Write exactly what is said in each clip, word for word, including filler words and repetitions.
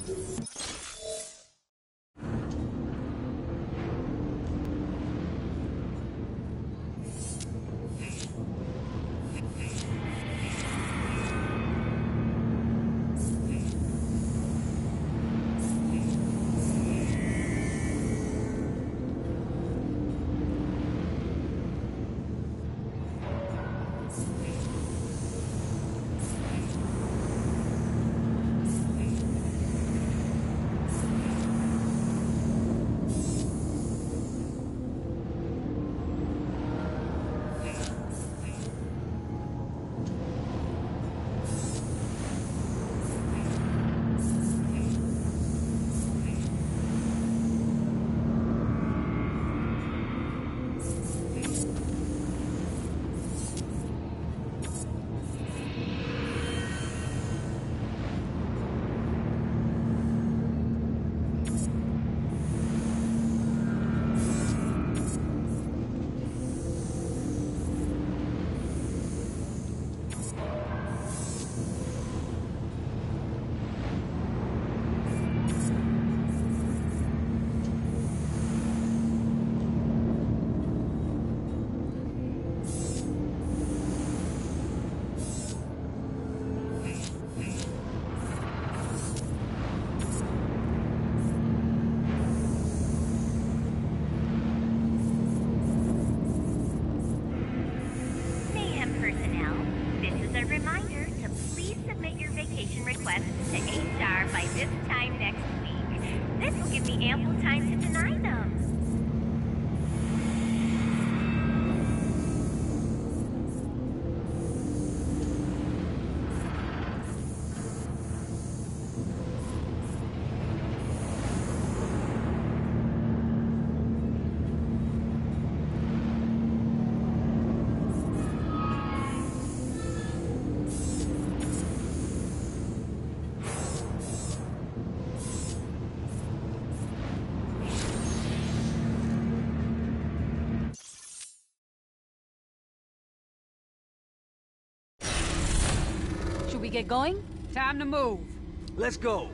We get going? Time to move. Let's go.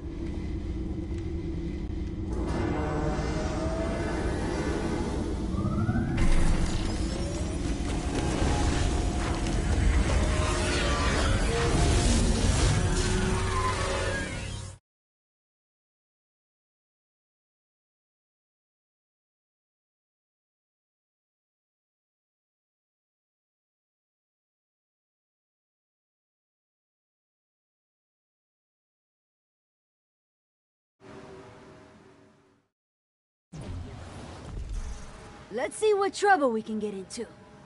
Let's see what trouble we can get into.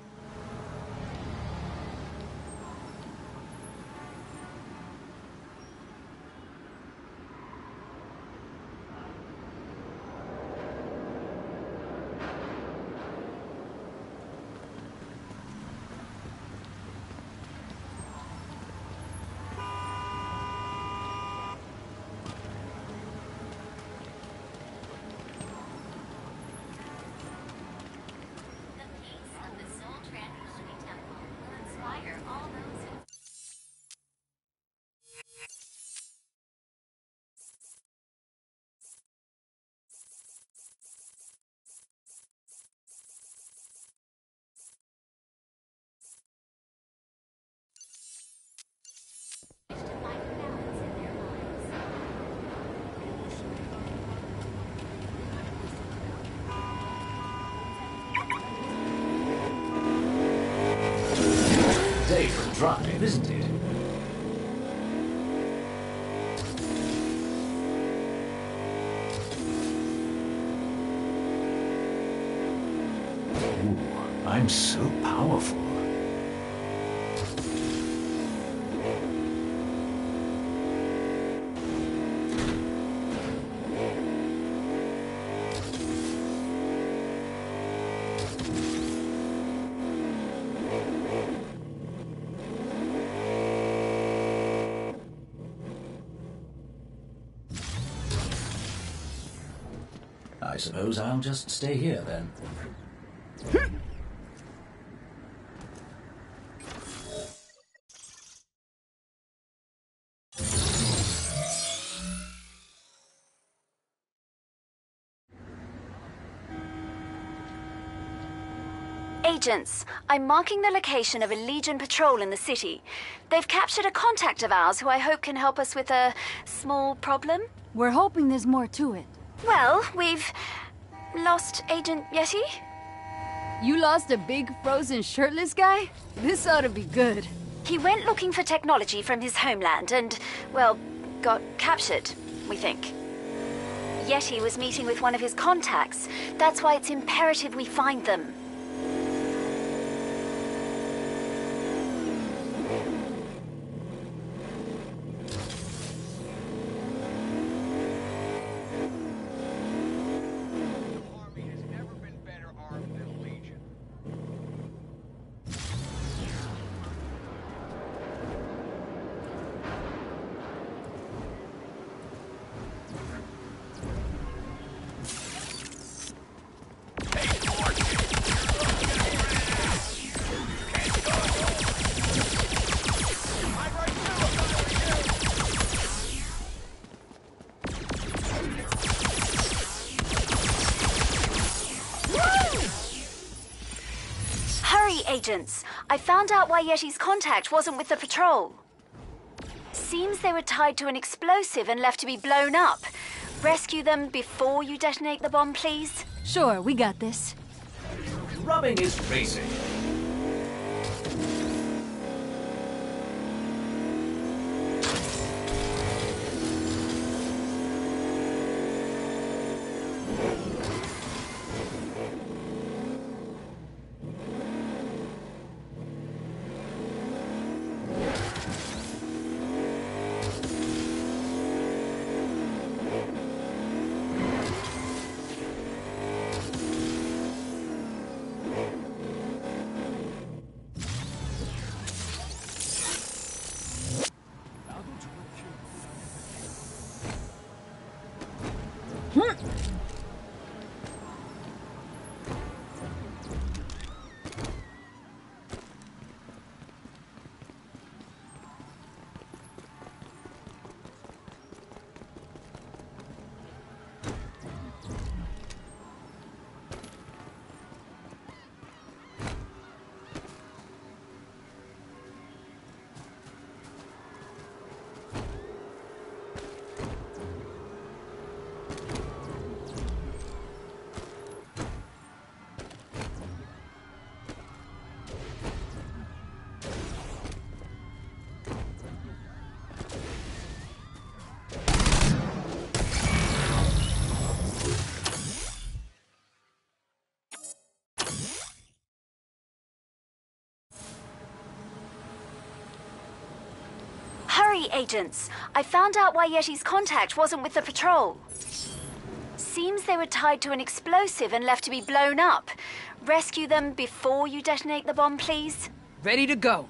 Day for a drive, isn't it? Ooh, I'm so powerful. I suppose I'll just stay here then. Agents, I'm marking the location of a Legion patrol in the city. They've captured a contact of ours who I hope can help us with a small problem. We're hoping there's more to it. Well, we've lost Agent Yeti. You lost a big, frozen, shirtless guy? This ought to be good. He went looking for technology from his homeland and, well, got captured, we think. Yeti was meeting with one of his contacts. That's why it's imperative we find them. Agents, I found out why Yeti's contact wasn't with the patrol. Seems they were tied to an explosive and left to be blown up. Rescue them before you detonate the bomb, please? Sure, we got this. Rubbing is racing. Hurry, agents! I found out why Yeti's contact wasn't with the patrol. Seems they were tied to an explosive and left to be blown up. Rescue them before you detonate the bomb, please? Ready to go.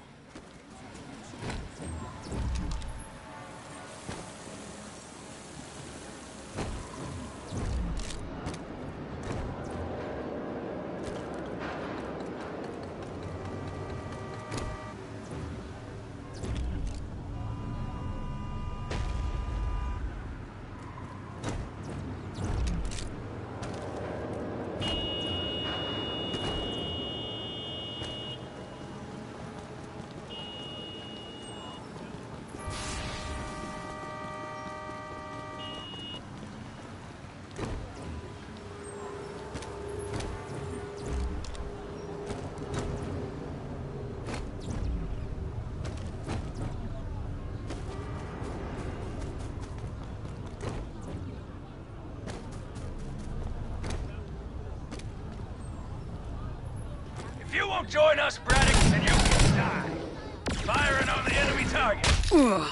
If you won't join us, Braddock, then you can die. Firing on the enemy target. Ugh.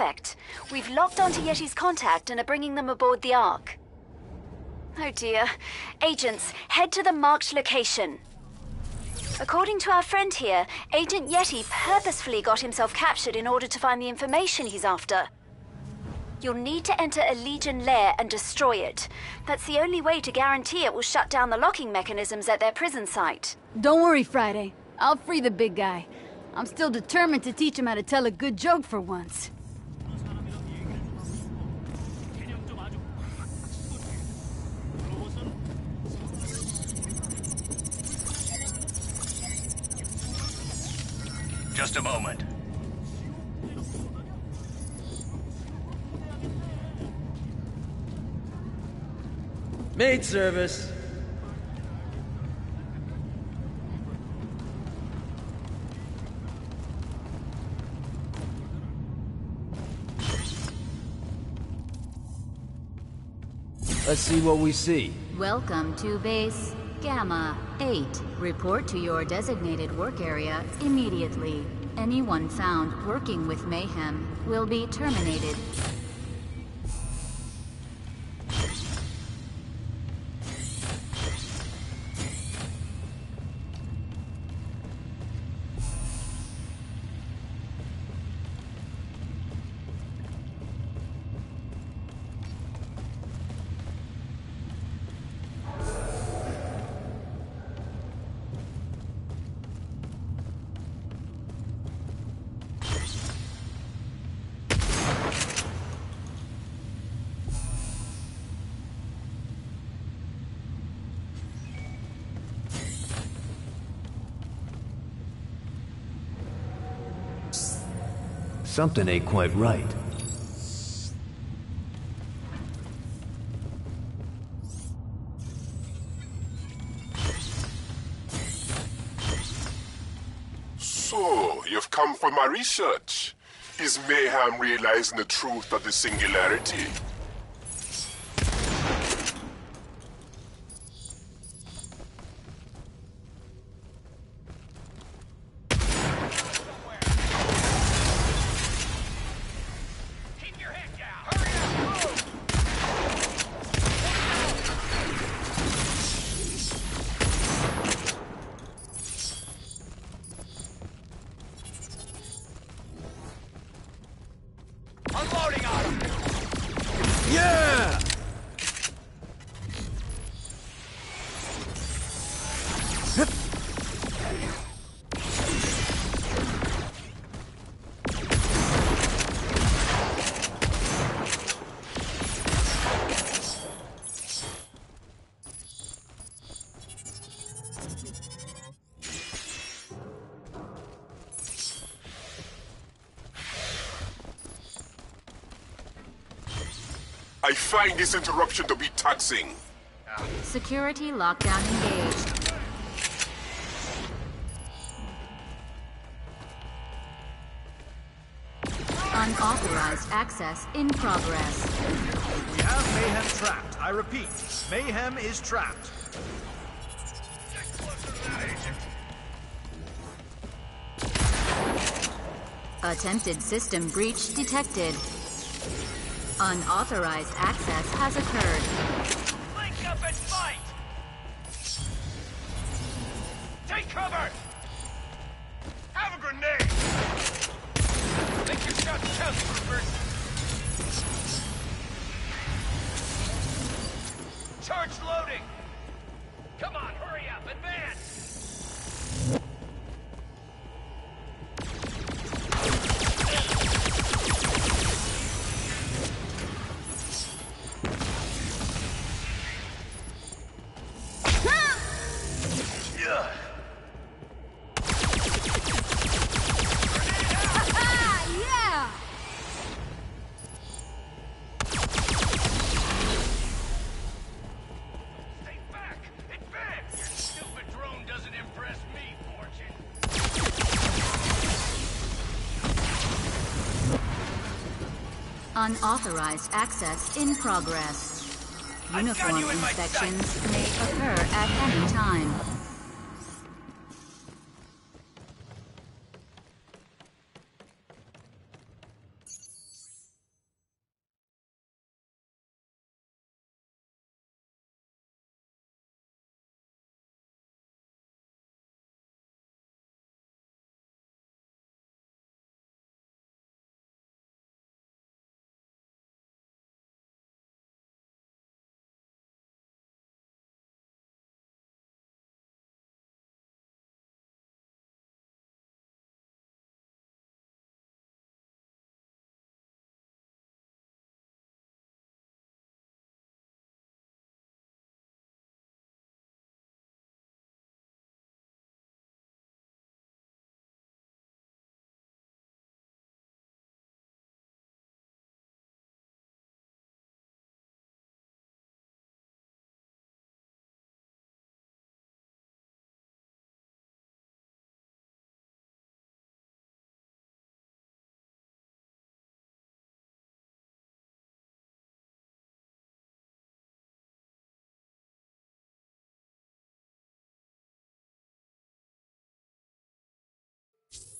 Perfect. We've locked onto Yeti's contact and are bringing them aboard the Ark. Oh dear. Agents, head to the marked location. According to our friend here, Agent Yeti purposefully got himself captured in order to find the information he's after. You'll need to enter a Legion lair and destroy it. That's the only way to guarantee it will shut down the locking mechanisms at their prison site. Don't worry, Friday. I'll free the big guy. I'm still determined to teach him how to tell a good joke for once. Just a moment. Maid service. Let's see what we see. Welcome to base Gamma eight. Report to your designated work area immediately. Anyone found working with Mayhem will be terminated. Something ain't quite right. So, you've come for my research. Is Mayhem realizing the truth of the singularity? Unloading on him! Yeah! I find this interruption to be taxing. Security lockdown engaged. Unauthorized access in progress. We have Mayhem trapped. I repeat, Mayhem is trapped. Get closer to that agent. Attempted system breach detected. Unauthorized access has occurred. Link up and fight! Take cover! Have a grenade! Make your shots count, Rupert! Charge loading! Come on, hurry up, advance! Unauthorized access in progress. Uniform you in my inspections may occur at any time.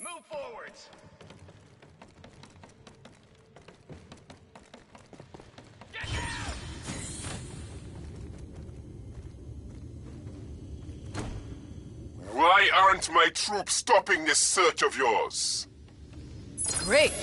Move forwards! Get down! Why aren't my troops stopping this search of yours? Great.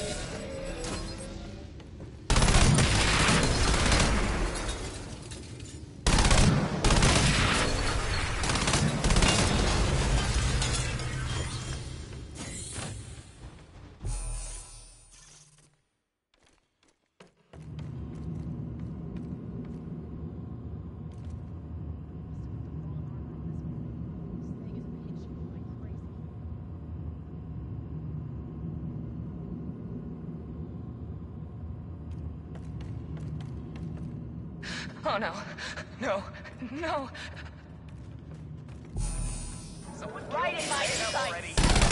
Oh no. No. No. Someone right in my sight already.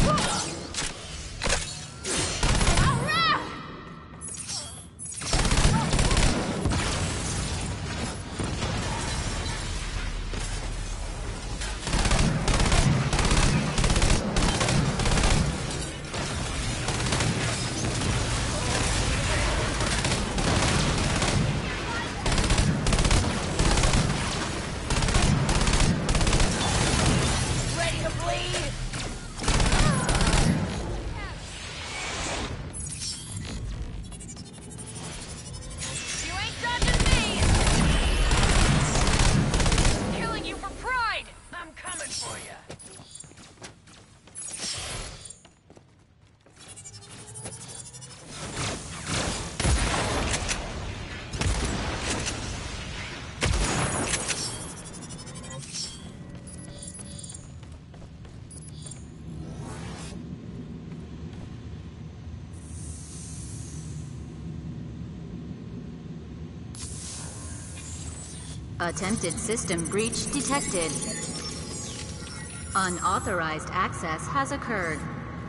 Attempted system breach detected. Unauthorized access has occurred.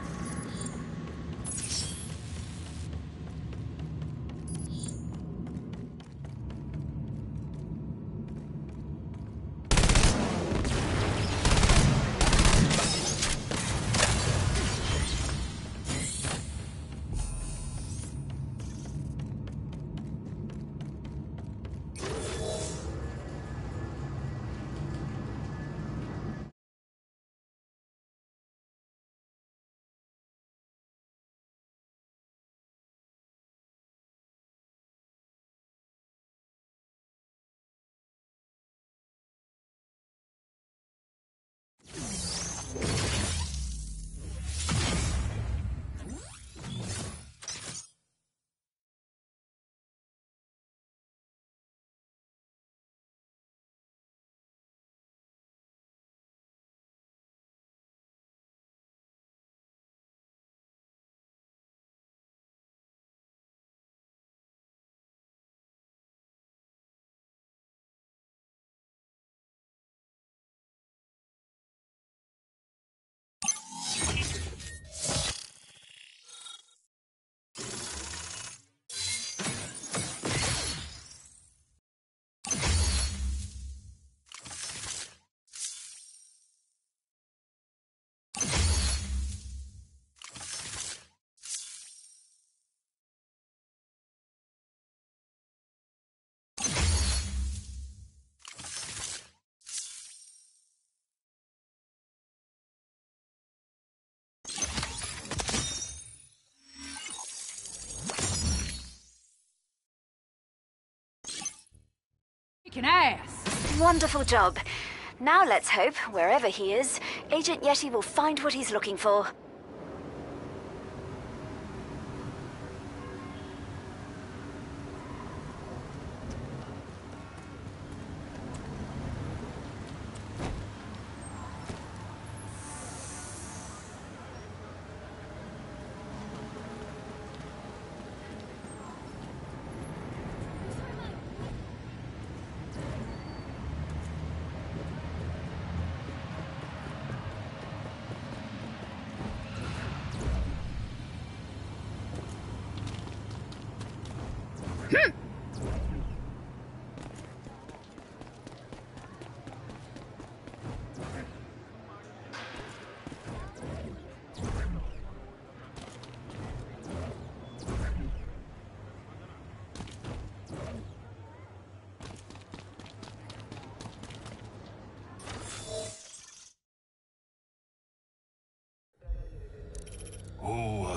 Kicking ass. Wonderful job. Now let's hope, wherever he is, Agent Yeti will find what he's looking for.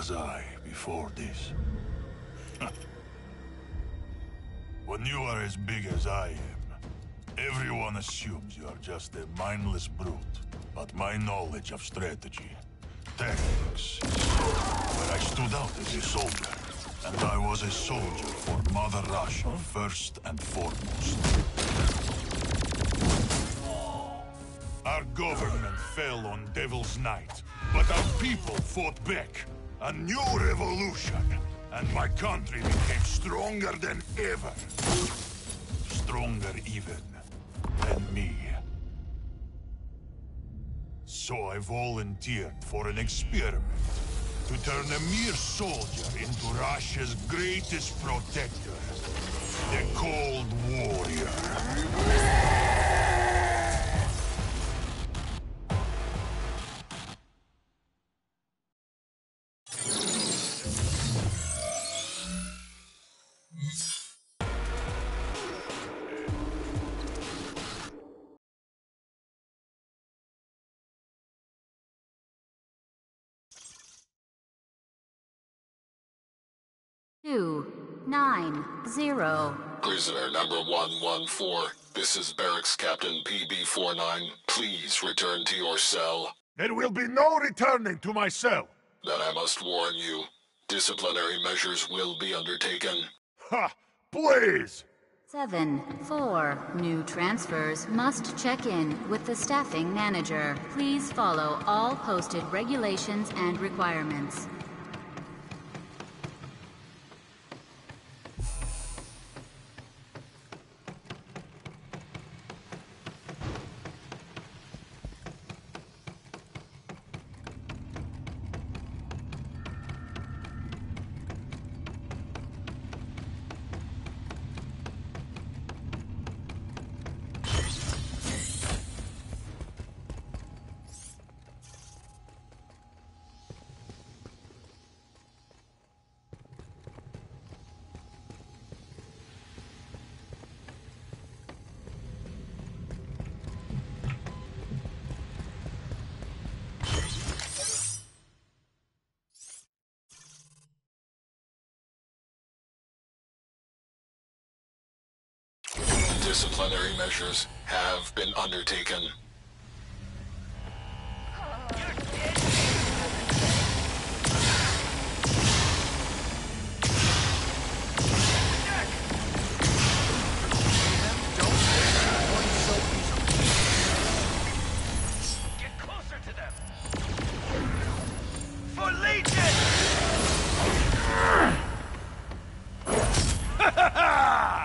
was I before this? When you are as big as I am, everyone assumes you are just a mindless brute. But my knowledge of strategy, tactics, is where I stood out as a soldier. And I was a soldier for Mother Russia, first and foremost. Our government fell on Devil's Night, but our people fought back. A new revolution, and my country became stronger than ever. Stronger even than me. So I volunteered for an experiment to turn a mere soldier into Russia's greatest protector, the Cold Warrior. Two, nine, zero. Prisoner number one one four. This is Barracks Captain P B forty-nine. Please return to your cell. There will be no returning to my cell. Then I must warn you, disciplinary measures will be undertaken. Ha! Please! Seven, four. New transfers must check in with the staffing manager. Please follow all posted regulations and requirements. Disciplinary measures have been undertaken. Get closer to them! For Legion! Ha ha ha!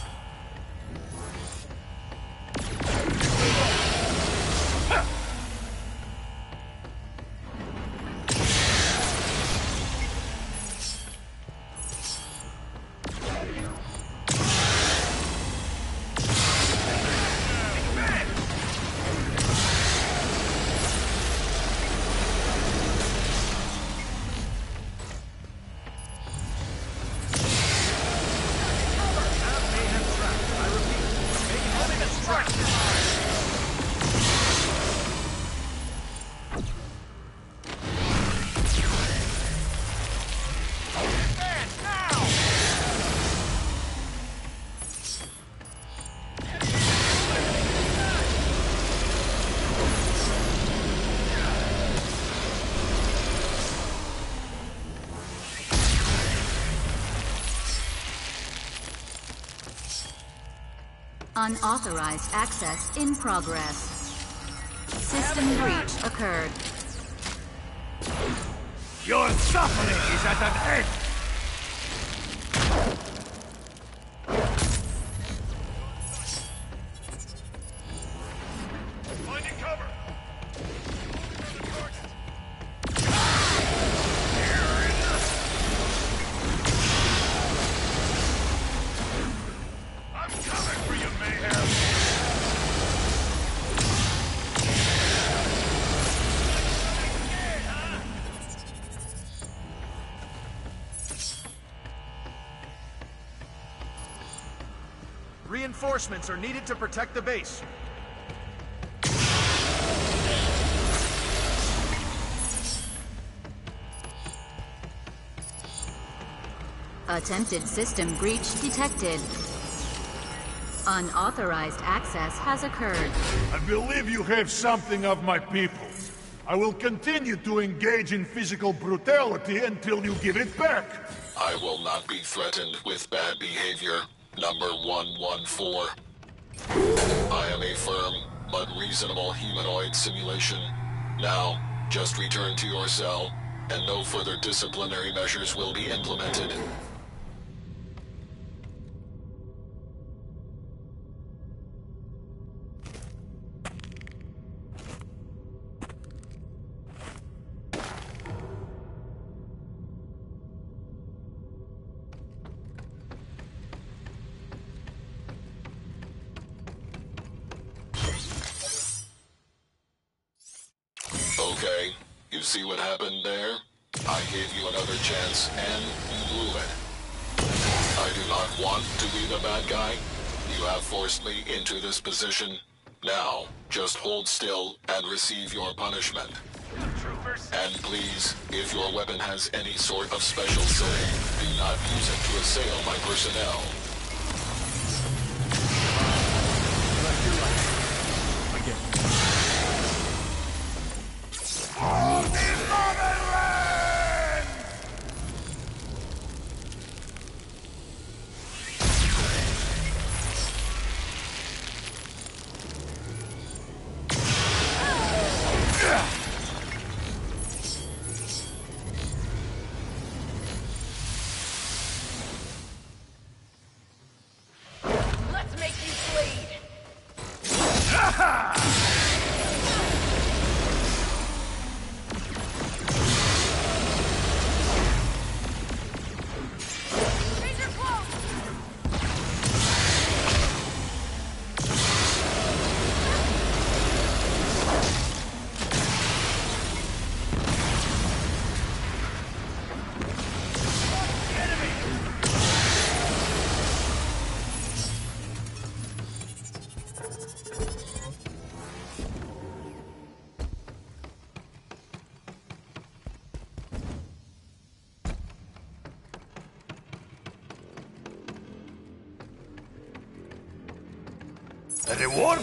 Unauthorized access in progress. System breach occurred. Your suffering is at an end! Finding cover! I'm coming for you, Mayhem! Reinforcements are needed to protect the base. Attempted system breach detected. Unauthorized access has occurred. I believe you have something of my people's. I will continue to engage in physical brutality until you give it back. I will not be threatened with bad behavior. Number one one four. I am a firm but reasonable humanoid simulation. Now, just return to your cell, and no further disciplinary measures will be implemented. Okay, you see what happened there? I gave you another chance, and you blew it. I do not want to be the bad guy. You have forced me into this position. Now, just hold still and receive your punishment. And please, if your weapon has any sort of special setting, do not use it to assail my personnel. Let's make you bleed! A reward?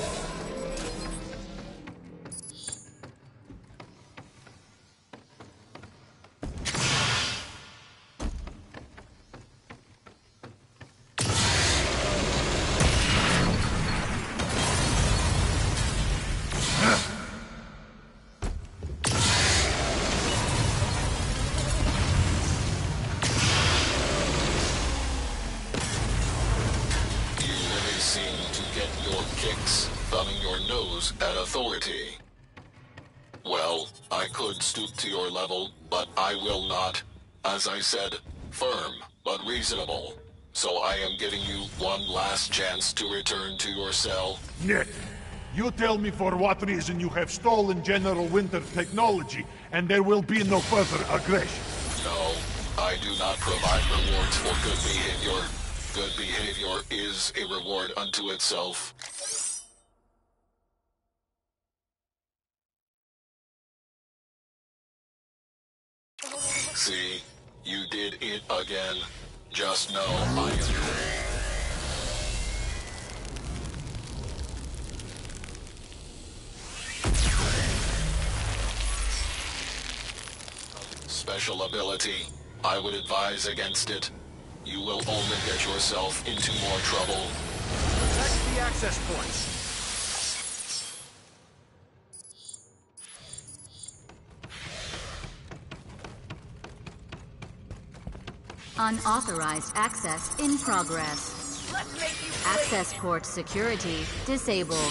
Kicks, thumbing your nose at authority. Well, I could stoop to your level, but I will not. As I said, firm, but reasonable. So I am giving you one last chance to return to your cell. Nick, you tell me for what reason you have stolen General Winter technology, and there will be no further aggression. No, I do not provide rewards for good behavior. Good behavior is a reward unto itself. See, you did it again. Just know I am... Special ability. I would advise against it. You will only get yourself into more trouble. Protect the access points. Unauthorized access in progress. Let's make you bleed! Access port security disabled.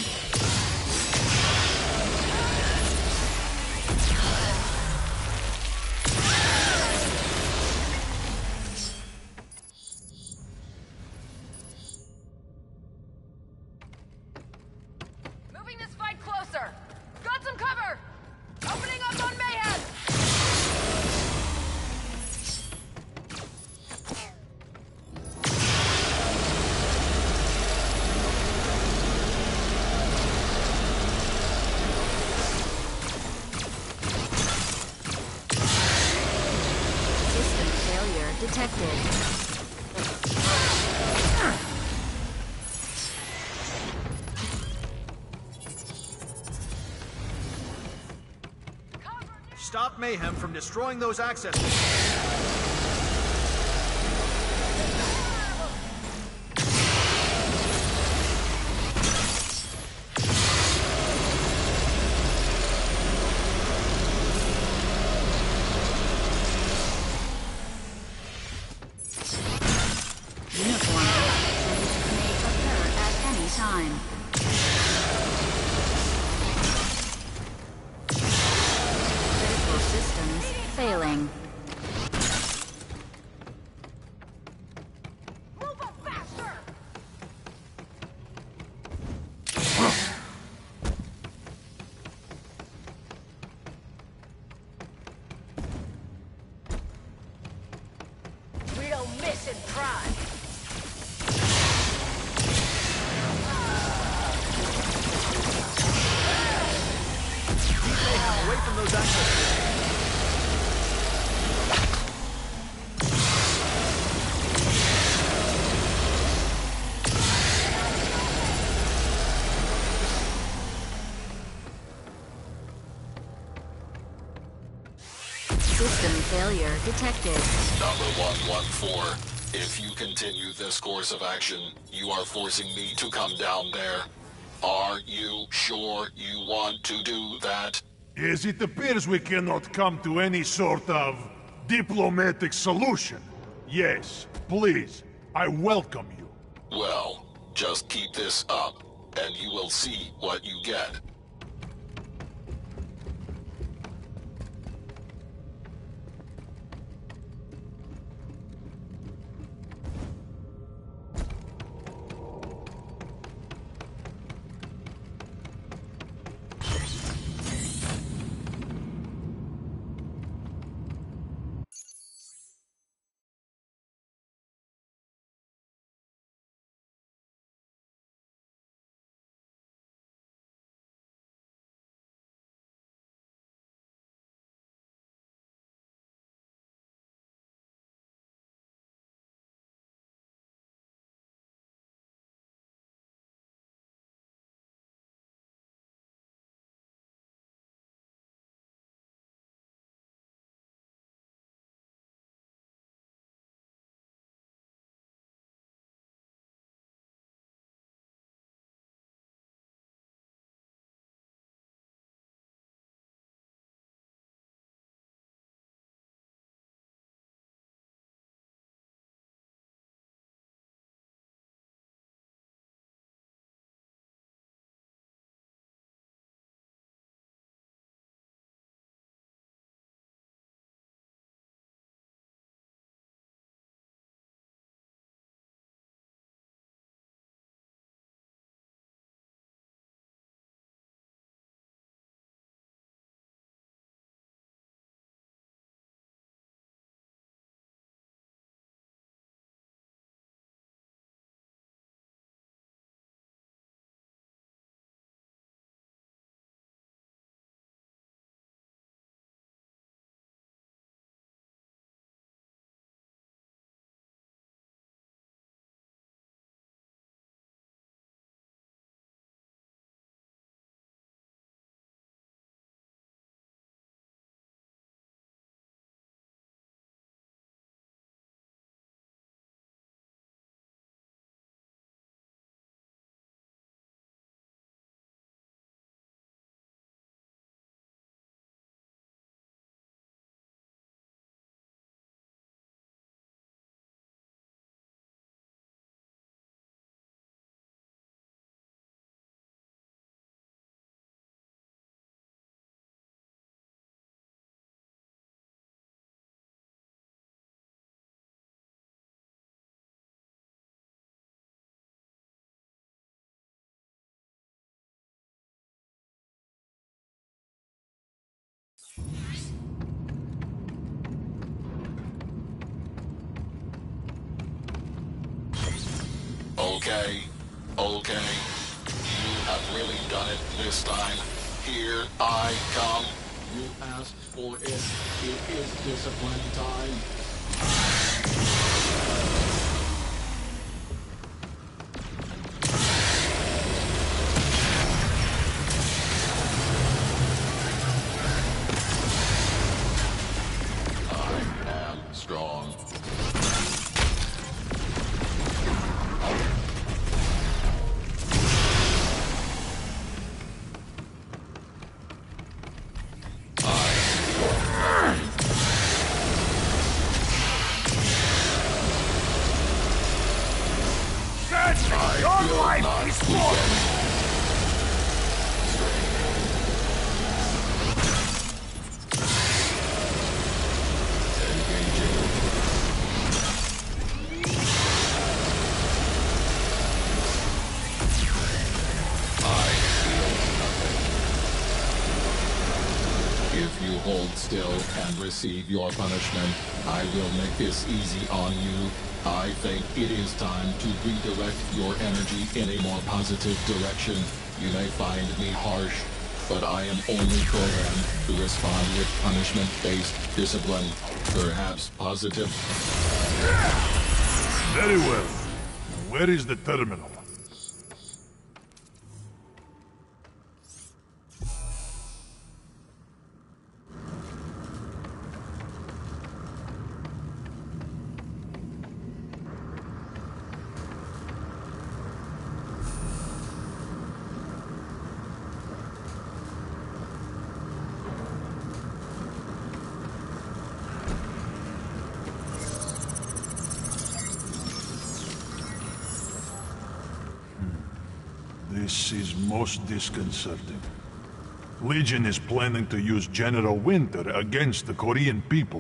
Moving this fight closer! Got some cover! Opening up on Mayhem! System failure detected. Stop Mayhem from destroying those access points. Uniform may occur at any time. Critical systems failing. Move up faster! We don't miss in prime. Keep Mayhem away from those access points. System failure detected. Number one one four, if you continue this course of action, you are forcing me to come down there. Are you sure you want to do that? Yes, it appears we cannot come to any sort of diplomatic solution. Yes, please, I welcome you. Well, just keep this up, and you will see what you get. Okay, okay. You have really done it this time. Here I come. You asked for it. It is discipline time. you hold still and receive your punishment, I will make this easy on you. I think it is time to redirect your energy in a more positive direction. You may find me harsh, but I am only programmed to respond with punishment-based discipline. Perhaps positive. Very well. Where is the terminal? This is most disconcerting. Legion is planning to use General Winter against the Korean people.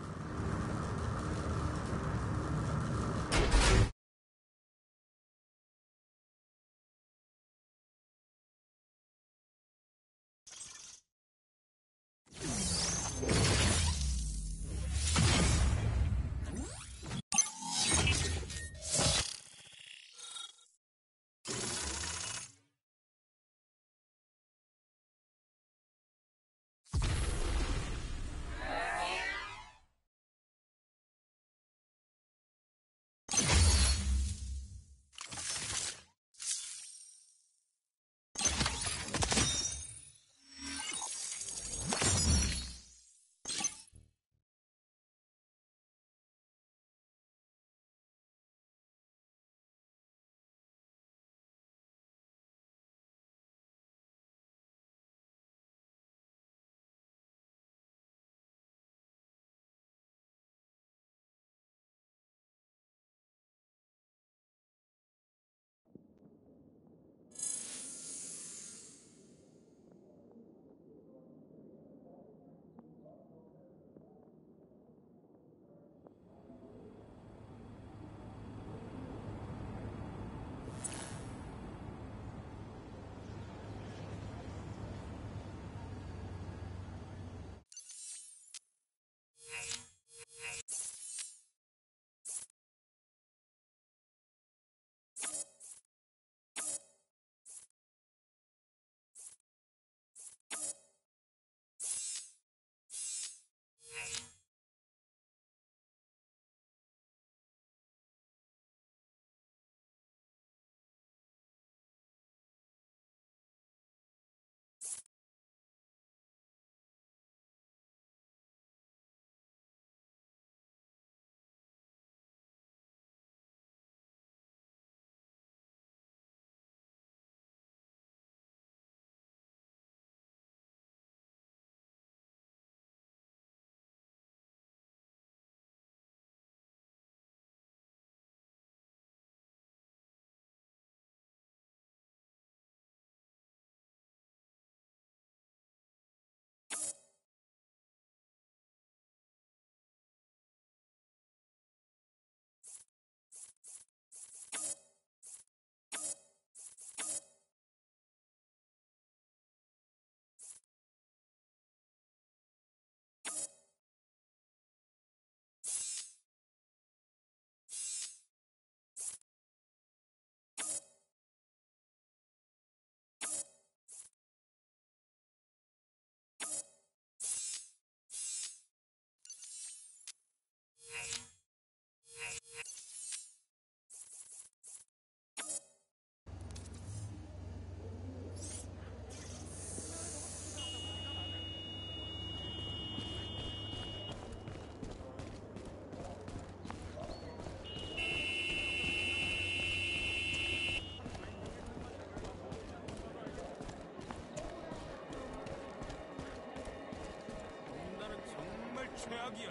최악이야.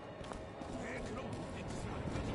왜 그런 무슨 짓을 한 거지?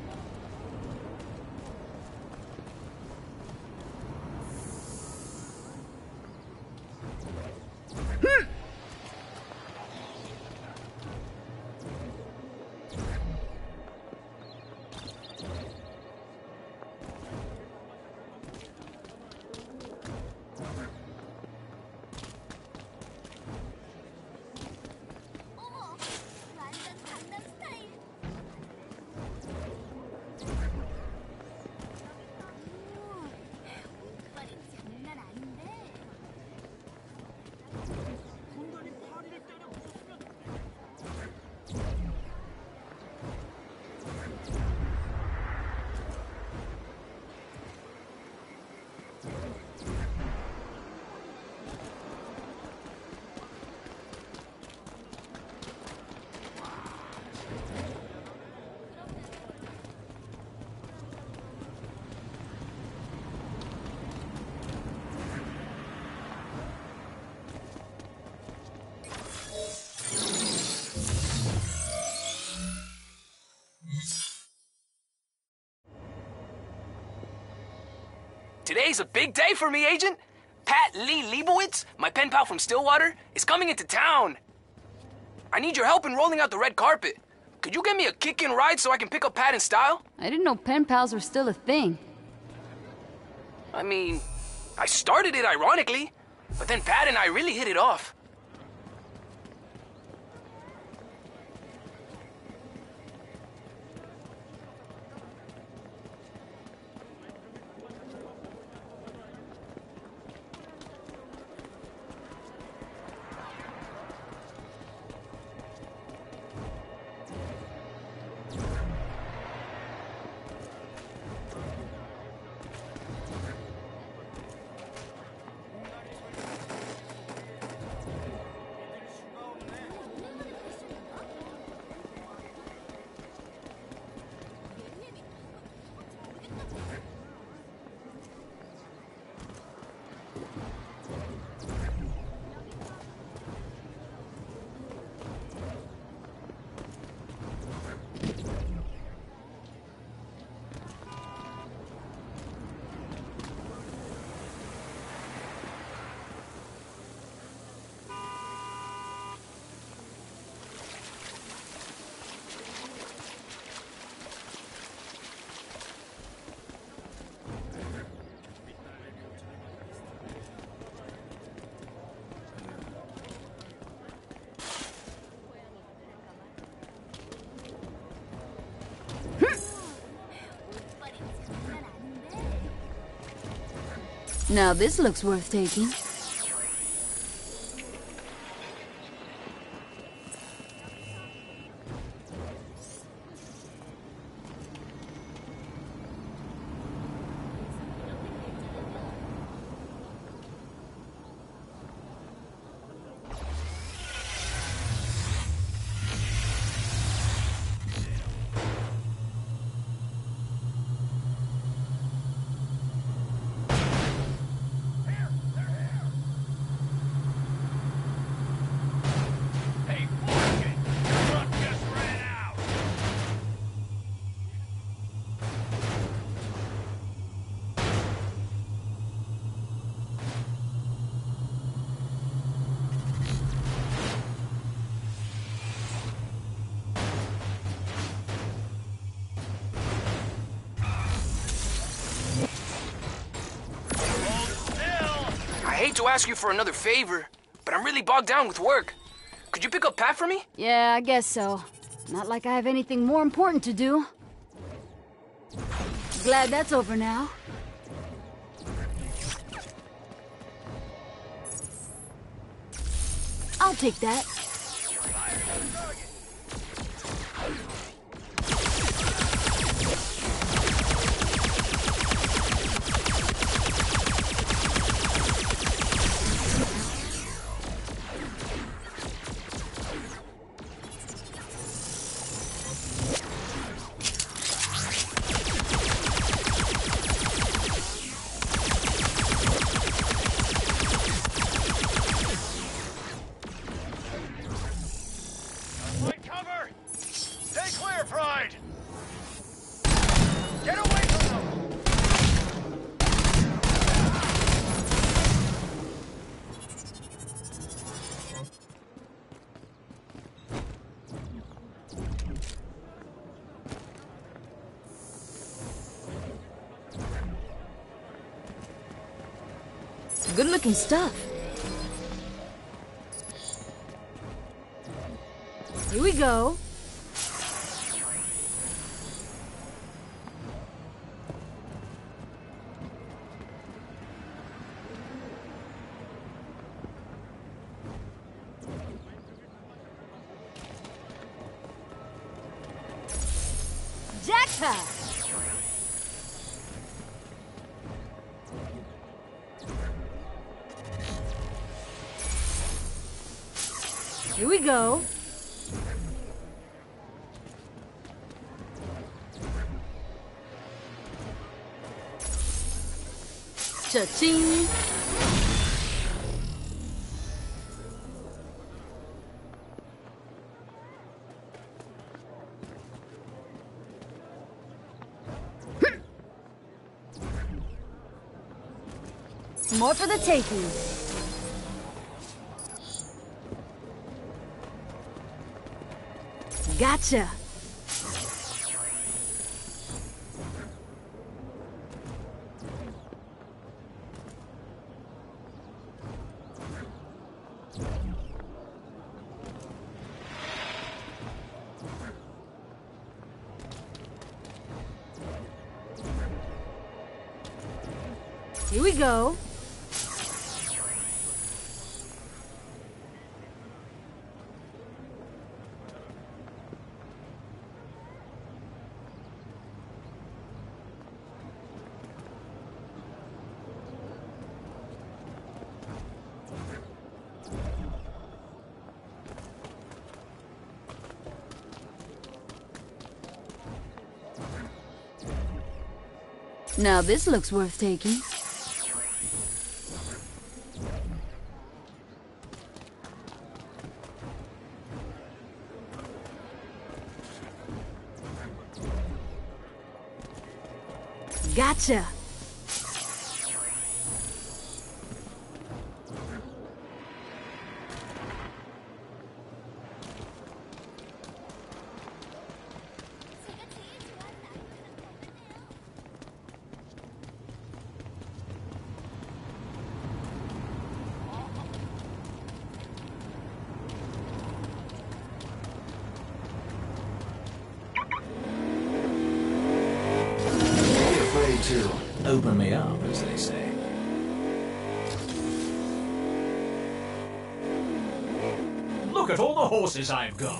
Today's a big day for me, Agent. Pat Lee Leibowitz, my pen pal from Stillwater, is coming into town. I need your help in rolling out the red carpet. Could you get me a kick-in ride so I can pick up Pat in style? I didn't know pen pals were still a thing. I mean, I started it ironically, but then Pat and I really hit it off. Now this looks worth taking. I hate to ask you for another favor, but I'm really bogged down with work. Could you pick up Pat for me? Yeah, I guess so. Not like I have anything more important to do. Glad that's over now. I'll take that. Good looking stuff. Here we go. Jackpot! Here we go. Cha-ching. More for the taking. Gotcha. Here we go. Now this looks worth taking. Gotcha. To open me up, as they say. Look at all the horses I've got.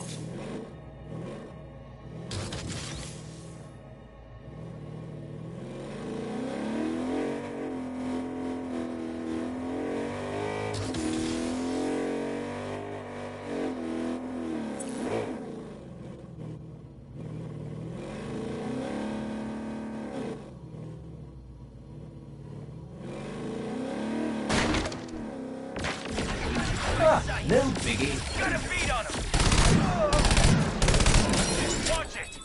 No biggie. Got a beat on him. Watch it.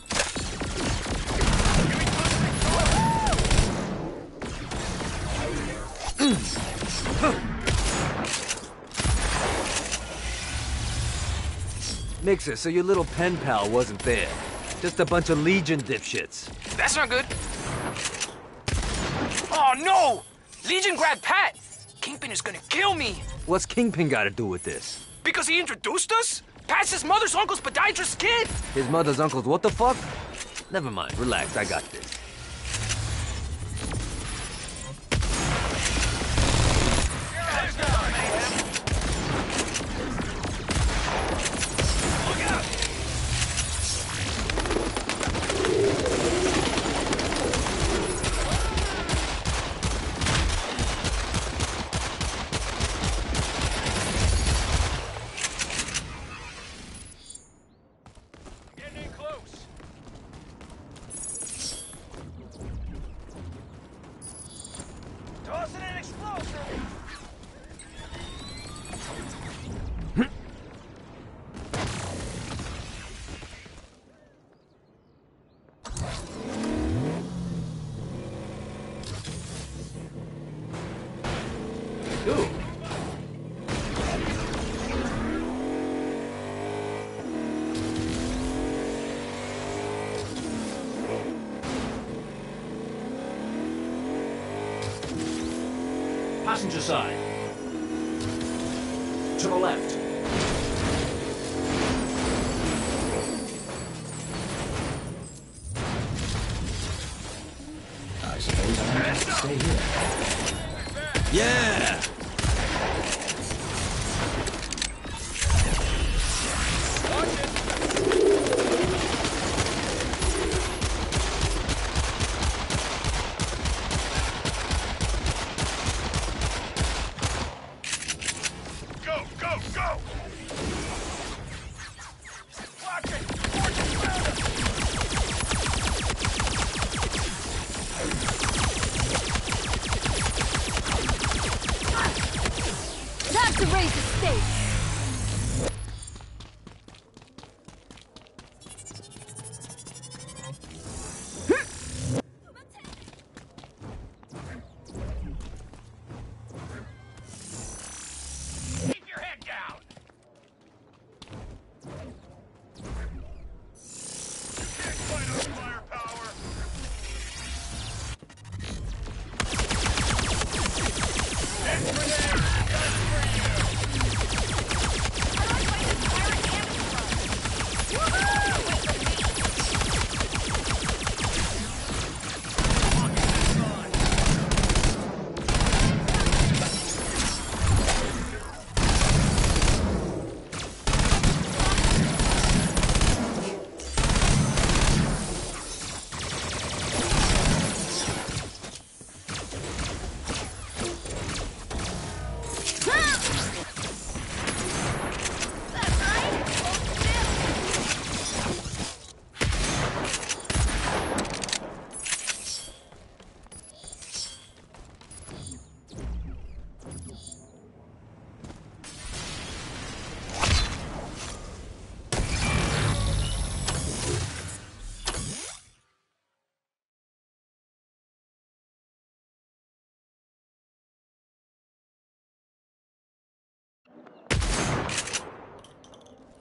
Mixer, so your little pen pal wasn't there. Just a bunch of Legion dipshits. That's not good. Oh no! Legion grabbed Pat! Kingpin is gonna kill me! What's Kingpin got to do with this? Because he introduced us? Pat's his mother's uncle's podiatrist kid! His mother's uncle's what the fuck? Never mind, relax, I got this. Tossing an explosive! Ooh. Passenger side. To the left. I suppose I have to stay here. Yeah! To raise the stakes.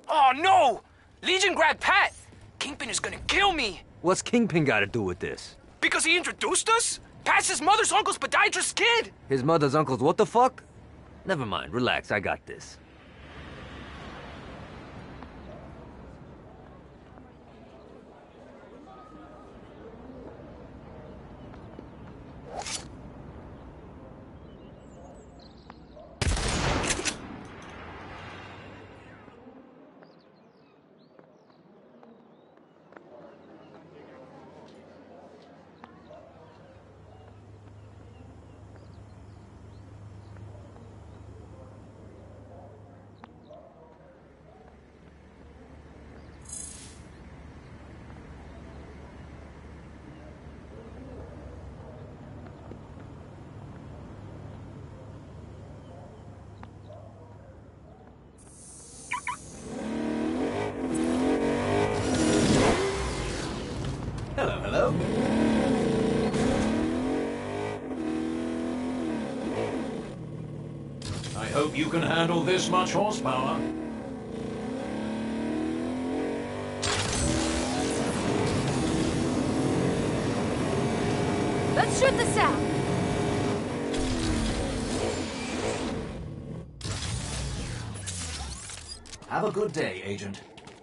Oh, no! Legion grabbed Pat! Kingpin is gonna kill me! What's Kingpin got to do with this? Because he introduced us? Pat's his mother's uncle's podiatrist kid! His mother's uncle's what the fuck? Never mind, relax, I got this. Hello, hello. I hope you can handle this much horsepower. Let's shoot this out. Have a good day, Agent.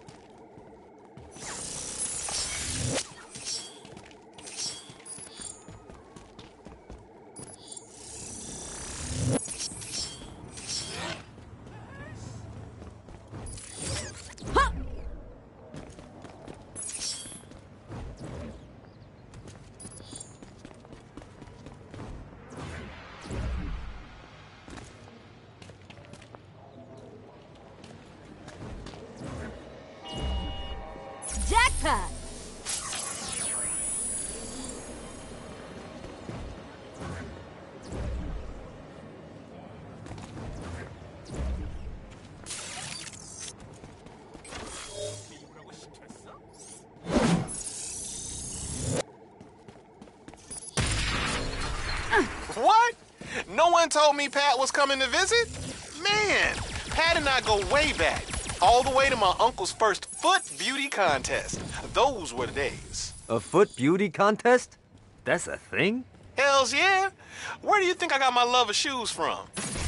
Jackpot! What? No one told me Pat was coming to visit? Man, Pat and I go way back. All the way to my uncle's first foot beauty contest. Those were the days. A foot beauty contest? That's a thing? Hells yeah. Where do you think I got my love of shoes from?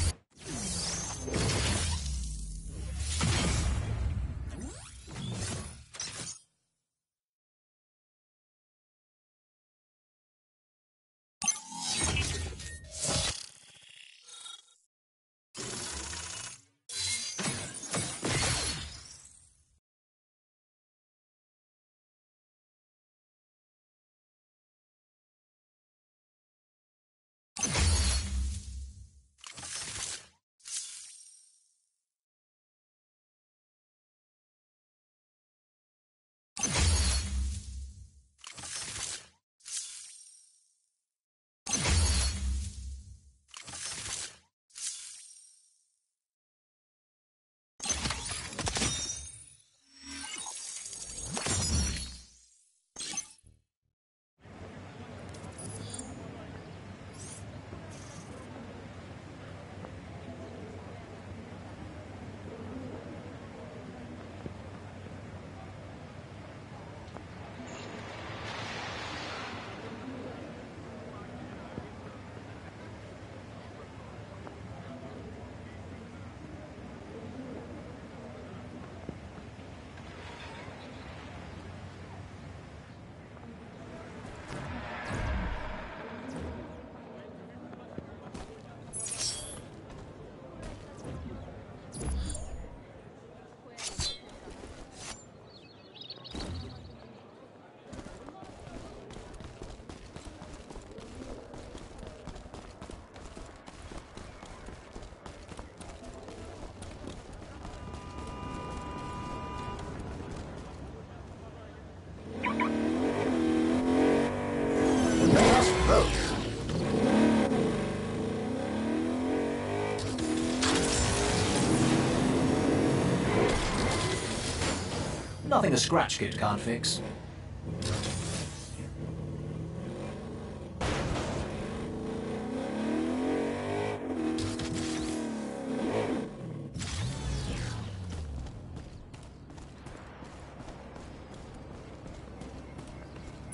Nothing a scratch kit can't fix.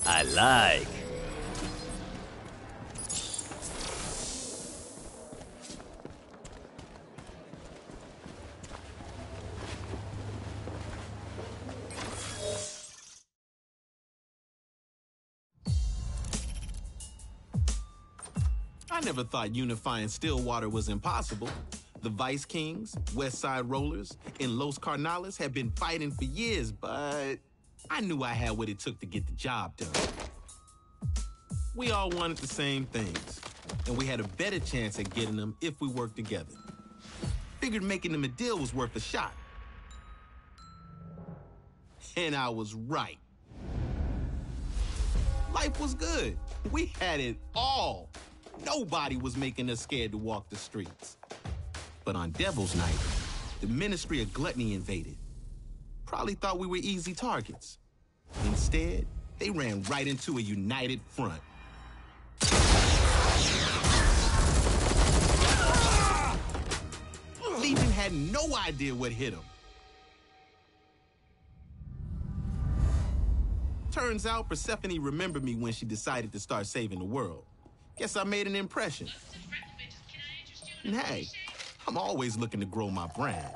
I like. I never thought unifying Stillwater was impossible. The Vice Kings, West Side Rollers, and Los Carnales have been fighting for years, but I knew I had what it took to get the job done. We all wanted the same things, and we had a better chance at getting them if we worked together. Figured making them a deal was worth a shot. And I was right. Life was good. We had it all. Nobody was making us scared to walk the streets. But on Devil's Night, the Ministry of Gluttony invaded. Probably thought we were easy targets. Instead, they ran right into a united front. Legion had no idea what hit them. Turns out Persephone remembered me when she decided to start saving the world. Guess I made an impression. And hey, I'm always looking to grow my brand.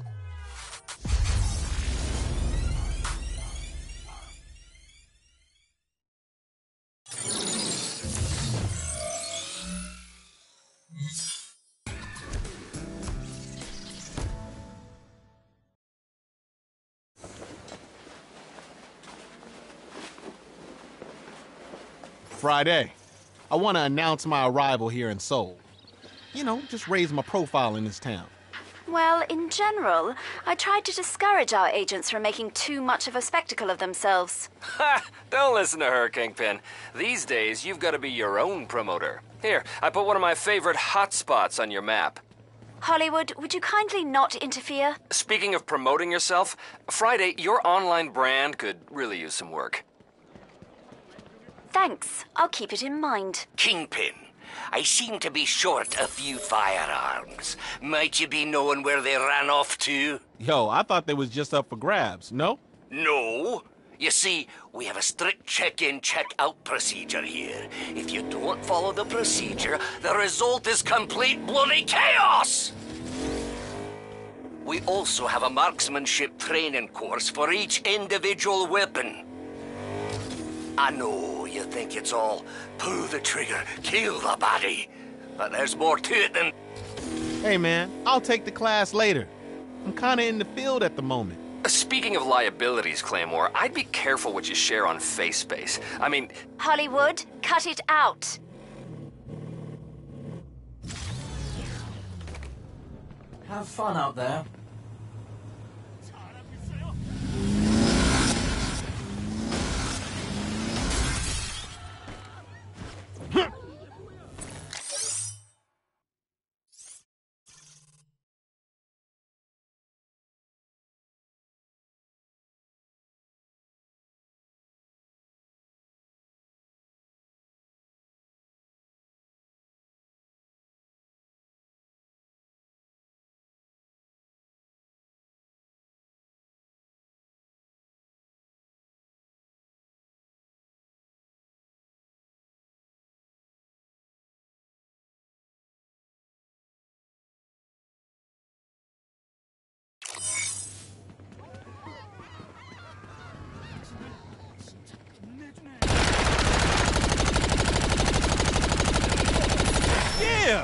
Friday. I want to announce my arrival here in Seoul. You know, just raise my profile in this town. Well, in general, I tried to discourage our agents from making too much of a spectacle of themselves. Ha! Don't listen to her, Kingpin. These days, you've got to be your own promoter. Here, I put one of my favorite hotspots on your map. Hollywood, would you kindly not interfere? Speaking of promoting yourself, Friday, your online brand could really use some work. Thanks. I'll keep it in mind. Kingpin, I seem to be short a few firearms. Might you be knowing where they ran off to? Yo, I thought they was just up for grabs, no? No. You see, we have a strict check-in, check-out procedure here. If you don't follow the procedure, the result is complete bloody chaos! We also have a marksmanship training course for each individual weapon. I know you think it's all pull the trigger, kill the body, but there's more to it than... Hey man, I'll take the class later. I'm kinda in the field at the moment. Speaking of liabilities, Claymore, I'd be careful what you share on face space. I mean... Hollywood, cut it out. Have fun out there. Yeah!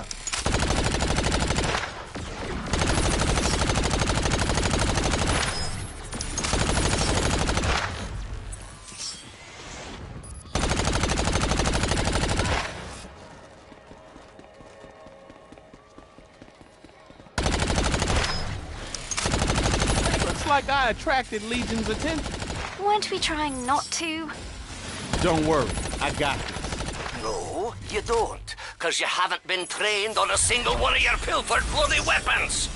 Looks like I attracted Legion's attention. Weren't we trying not to? Don't worry, I got this. No, you don't, because you haven't been trained on a single one of your pilfered bloody weapons.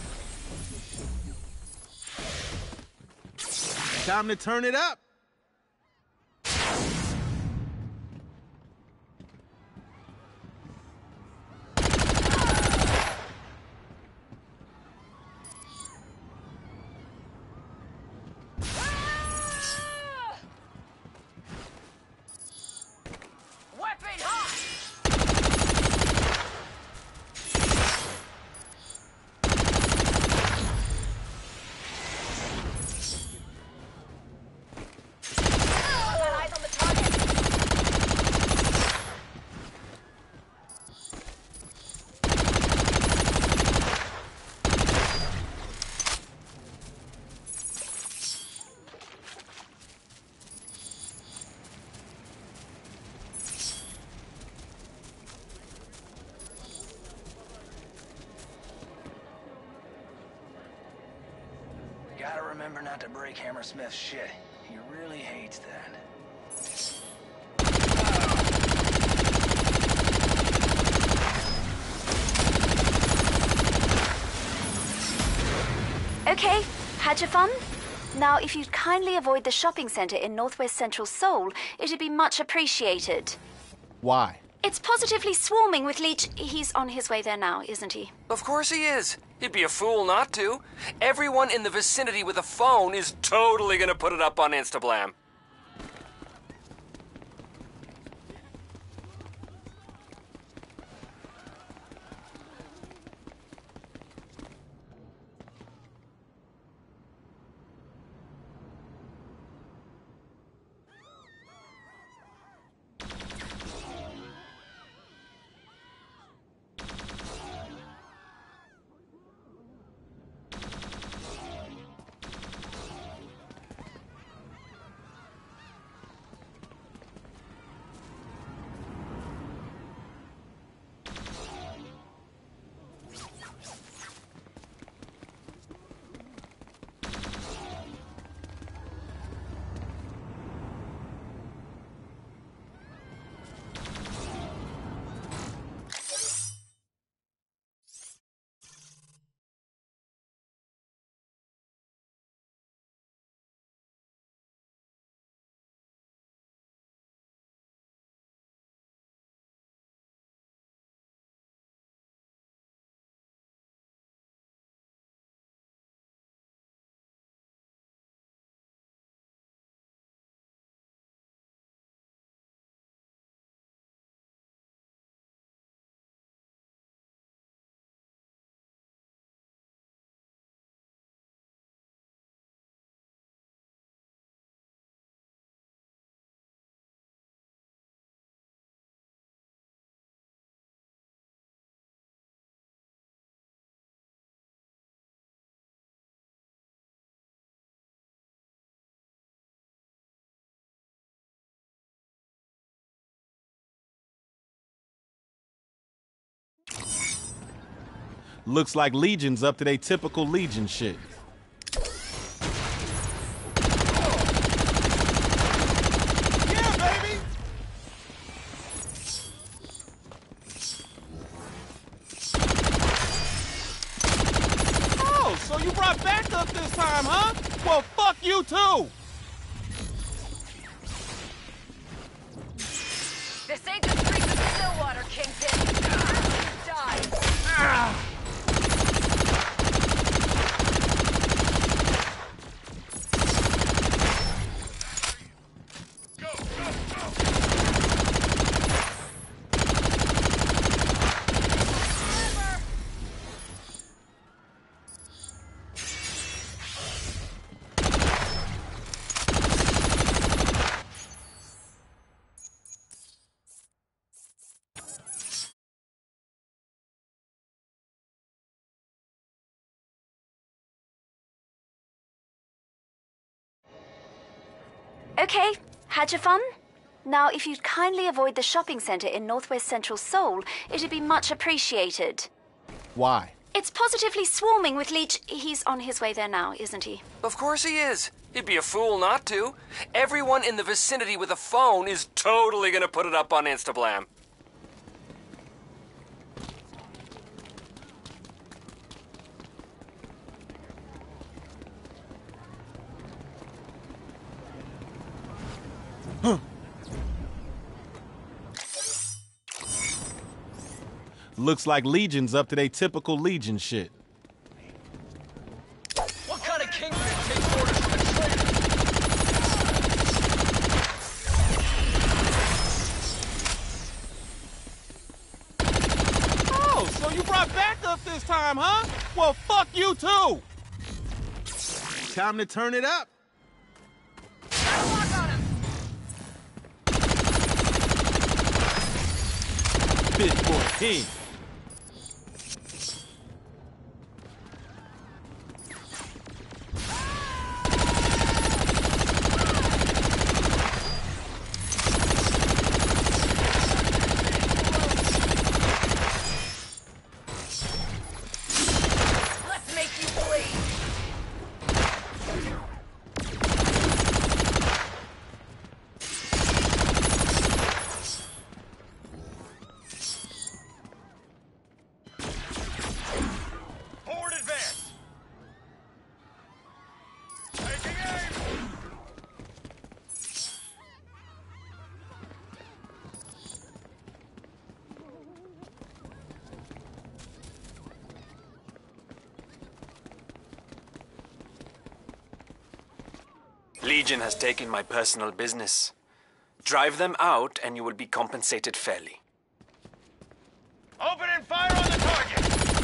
Time to turn it up. Gotta remember not to break Hammersmith's shit. He really hates that. Okay, had your fun? Now, if you'd kindly avoid the shopping center in northwest central Seoul, it'd be much appreciated. Why? It's positively swarming with leech... He's on his way there now, isn't he? Of course he is. He'd be a fool not to. Everyone in the vicinity with a phone is totally gonna put it up on Instablam. Looks like Legion's up to their typical Legion shit. Yeah, baby! Oh, so you brought backup this time, huh? Well, fuck you too! This ain't the streets of Stillwater, Kingpin. Die. Ah. Okay, had your fun? Now, if you'd kindly avoid the shopping center in northwest central Seoul, it'd be much appreciated. Why? It's positively swarming with leech... He's on his way there now, isn't he? Of course he is. He'd be a fool not to. Everyone in the vicinity with a phone is totally gonna put it up on Instablam. Huh. Looks like Legion's up to their typical Legion shit. What kind of kingpin takes orders from a traitor? Oh, so you brought backup this time, huh? Well, fuck you too! Time to turn it up. Fit for a king. Let's make you bleed. Legion has taken my personal business. Drive them out and you will be compensated fairly. Opening fire on the target!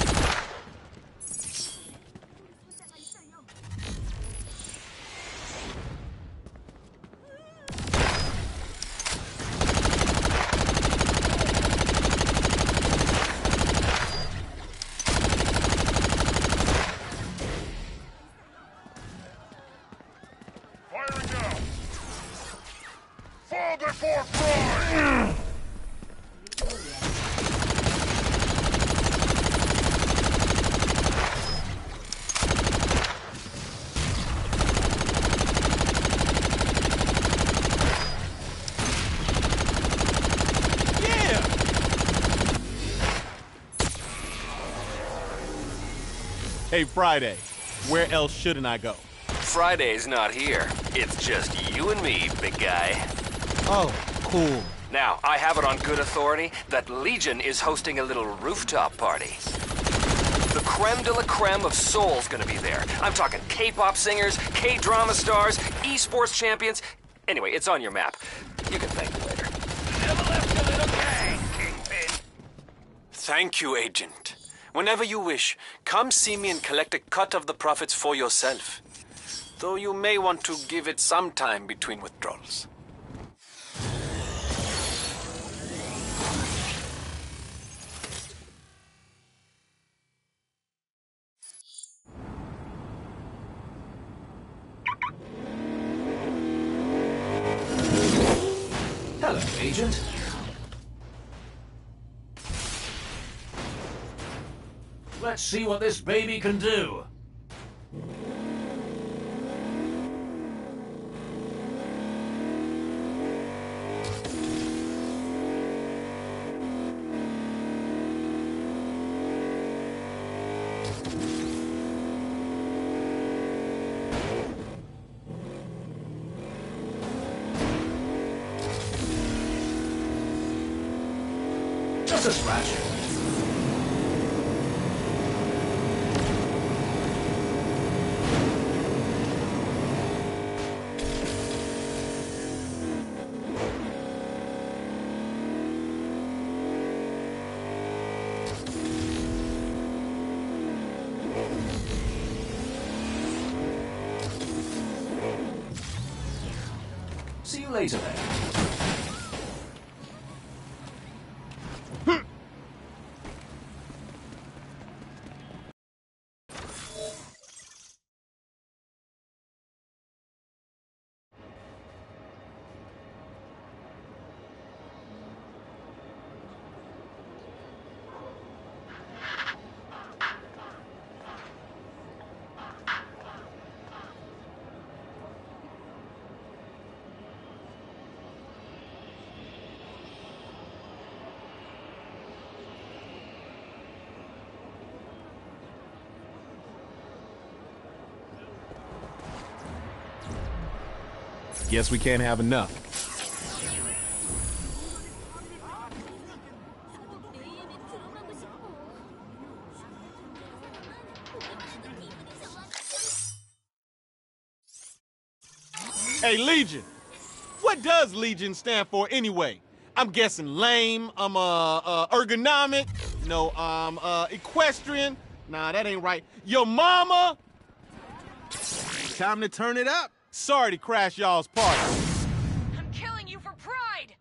Firing down! Fall before fry! Hey, Friday, where else shouldn't I go? Friday's not here. It's just you and me, big guy. Oh, cool. Now, I have it on good authority that Legion is hosting a little rooftop party. The creme de la creme of Seoul's gonna be there. I'm talking K-pop singers, K-drama stars, esports champions. Anyway, it's on your map. You can thank me later. Never left a little gang, Kingpin. Thank you, Agent. Whenever you wish, come see me and collect a cut of the profits for yourself. Though you may want to give it some time between withdrawals. Hello, Agent. Let's see what this baby can do. Just a scratch. See you later then. Guess we can't have enough. Hey, Legion. What does Legion stand for anyway? I'm guessing lame, I'm uh, uh ergonomic, no, um, uh, equestrian. Nah, that ain't right. Yo, mama! Time to turn it up. Sorry to crash y'all's party. I'm killing you for pride!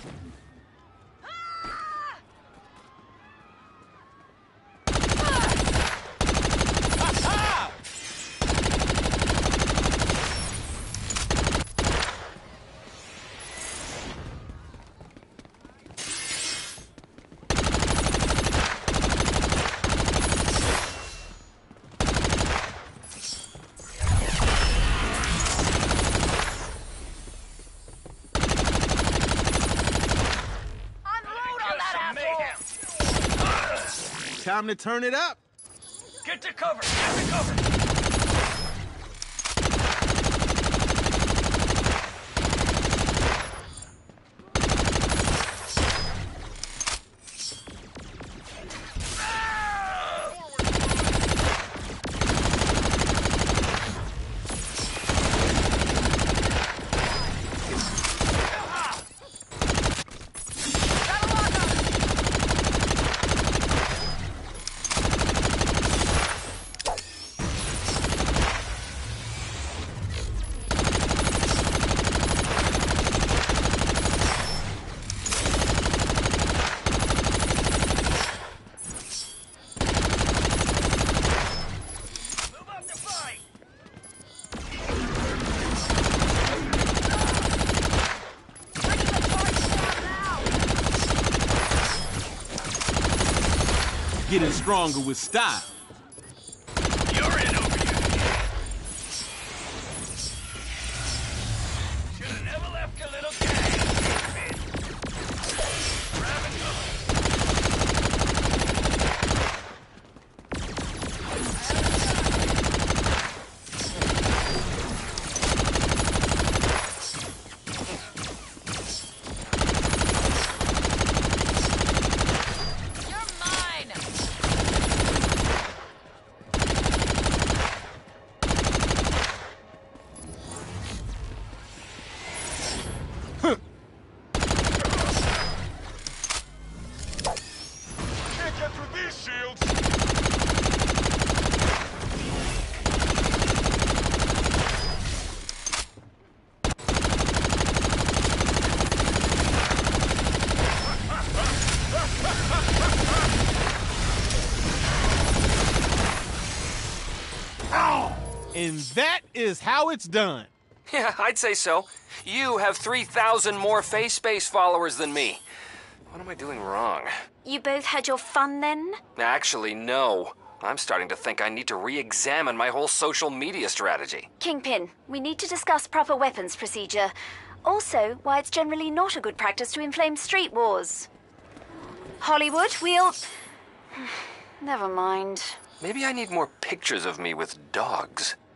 Time to turn it up. Get to cover! Get to cover! getting stronger with style. You're in over here. Should have never left a little gang. Grab and cover. And that is how it's done. Yeah, I'd say so. You have three thousand more face space followers than me. What am I doing wrong? You both had your fun then? Actually, no. I'm starting to think I need to re-examine my whole social media strategy. Kingpin, we need to discuss proper weapons procedure. Also, why it's generally not a good practice to inflame street wars. Hollywood, we'll... Never mind. Maybe I need more pictures of me with dogs.